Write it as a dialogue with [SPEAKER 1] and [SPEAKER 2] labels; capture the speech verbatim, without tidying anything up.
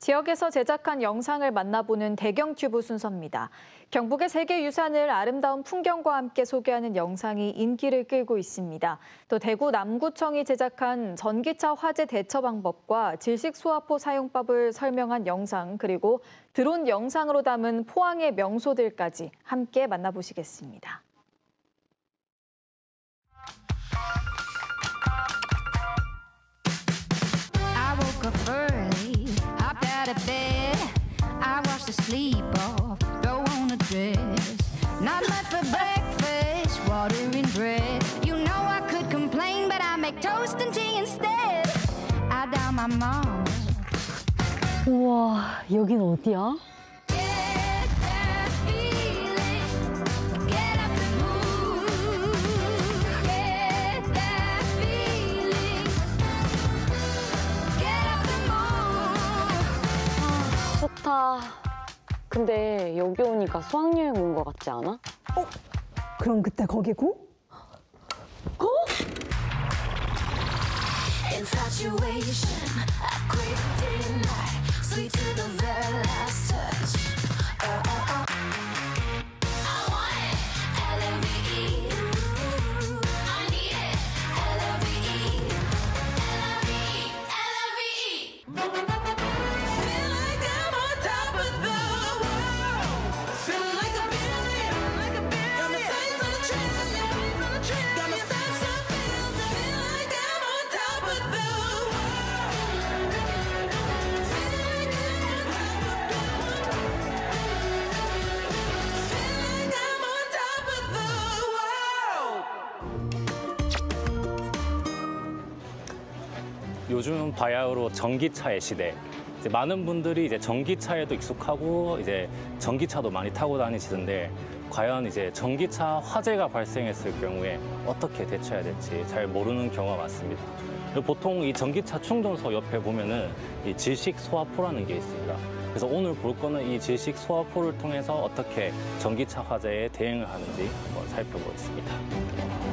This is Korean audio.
[SPEAKER 1] 지역에서 제작한 영상을 만나보는 대경튜브 순서입니다. 경북의 세계유산을 아름다운 풍경과 함께 소개하는 영상이 인기를 끌고 있습니다. 또 대구 남구청이 제작한 전기차 화재 대처 방법과 질식 소화포 사용법을 설명한 영상, 그리고 드론 영상으로 담은 포항의 명소들까지 함께 만나보시겠습니다.
[SPEAKER 2] I woke up early, hopped out of bed. I washed the sleep off, throw on a dress. Not much for breakfast, water and bread. You know I could complain, but I make toast and tea instead. I dial my mama.
[SPEAKER 3] 우와, 여긴 어디야?
[SPEAKER 2] Get that feeling, get up and move. Get that feeling, get up and move.
[SPEAKER 3] 좋다. 근데 여기 오니까 수학여행 온 것 같지 않아?
[SPEAKER 4] 어? 그럼 그때 거기고?
[SPEAKER 3] 거?
[SPEAKER 2] Infatuation, I crave day and night, sweet to the very last touch. Oh, oh, oh. I want it, L O V E. I need it, L O V E. L O V E, L O V E. Feel like I'm on top of the world. Feeling like a billion, like a billion. Got my sights on a trillion, on a trillion. Got my steps on feeling. Feel like I'm on top of the world. Feel like I'm on top of the world. Feel like I'm on top of the world.
[SPEAKER 5] 요즘 바야흐로 전기차의 시대. 이제 많은 분들이 이제 전기차에도 익숙하고 이제 전기차도 많이 타고 다니시던데, 과연 이제 전기차 화재가 발생했을 경우에 어떻게 대처해야 될지 잘 모르는 경우가 많습니다. 그리고 보통 이 전기차 충전소 옆에 보면은 이 질식 소화포라는 게 있습니다. 그래서 오늘 볼 거는 이 질식 소화포를 통해서 어떻게 전기차 화재에 대응을 하는지 한번 살펴보겠습니다.